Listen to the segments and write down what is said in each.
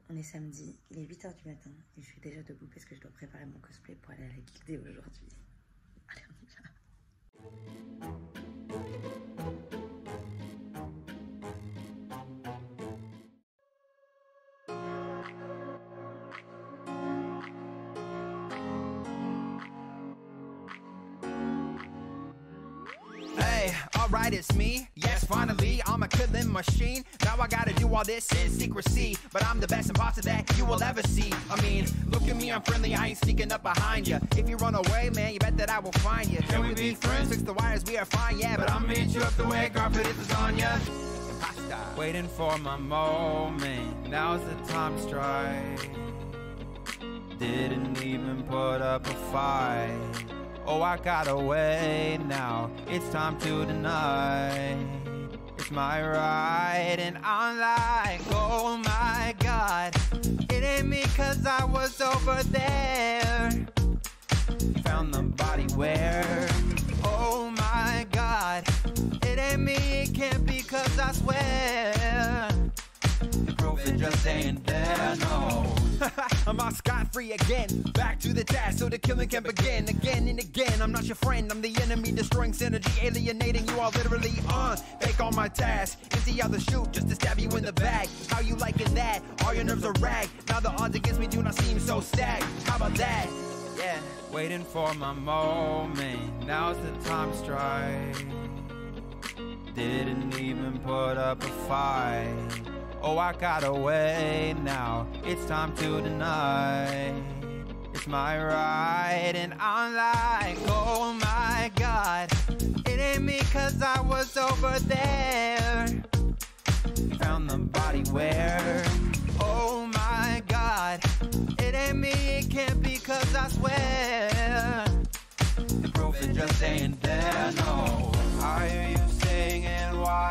On est samedi, il est 8h du matin et je suis déjà debout parce que je dois préparer mon cosplay pour aller à la guildée aujourd'hui. Allez, on y va. Alright, it's me. Yes, finally, I'm a killing machine. Now I gotta do all this in secrecy. But I'm the best imposter that you will ever see. I mean, look at me, I'm friendly, I ain't sneaking up behind you. If you run away, man, you bet that I will find you. Can we be friends? Fix the wires, we are fine, yeah. But I'ma hit you up the way carpet is lasagna. Waiting for my moment, now's the time to strike. Didn't even put up a fight. Oh, I got away now, it's time to deny. It's my right, and I'm like, oh my God. It ain't me cause I was over there. Found the body where? Oh my God. It ain't me, it can't be cause I swear the proof it just ain't there, no. I'm out scot-free again, back to the task so the killing can begin. Again and again, I'm not your friend, I'm the enemy, destroying synergy, alienating you all literally fake on my task, empty out the chute just to stab you in the back. How you liking that? All your nerves are rag. Now the odds against me do not seem so stacked. How about that? Yeah. Waiting for my moment, now's the time to strike. Didn't even put up a fight. Oh, I got away now, it's time to deny. It's my right, and I'm like, oh my God. It ain't me cause I was over there. Found the body where? Oh my God. It ain't me, it can't be cause I swear the proof it just ain't there, no. I hear you singing, why?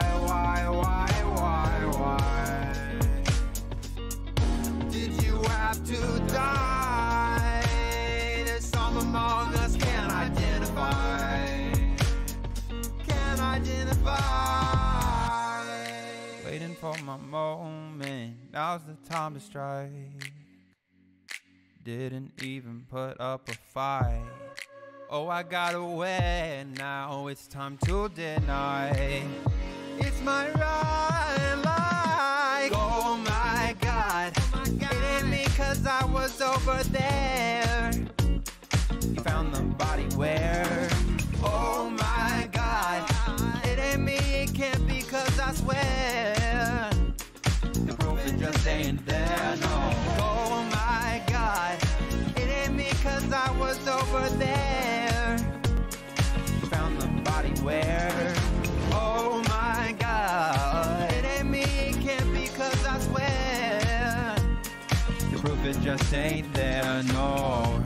Did you have to die? There's some among us can't identify. Can't identify. Waiting for my moment, now's the time to strike. Didn't even put up a fight. Oh, I got away, now it's time to deny. It's my right, like, oh my God. It ain't me cause I was over there. You found the body where? Oh my God. It ain't me, it can't be cause I swear the proof it just ain't there, no. Oh my God. It ain't me cause I was over there. You found the body where? Oh my God. It ain't me, it can't be cause I swear the proof it just ain't there, no.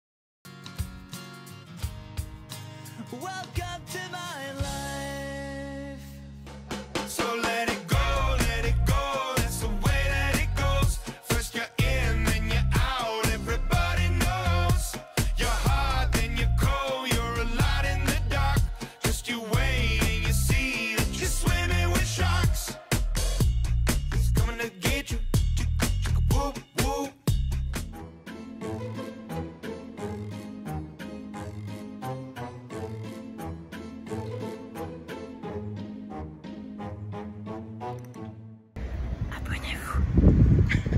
Welcome to my life. So let it go, that's the way that it goes. First you're in, then you're out, everybody knows. You're hot, then you're cold, you're a light in the dark. Just you wait and you see that you're swimming with sharks. It's coming to get you, whoop, whoop. Abonnez-vous.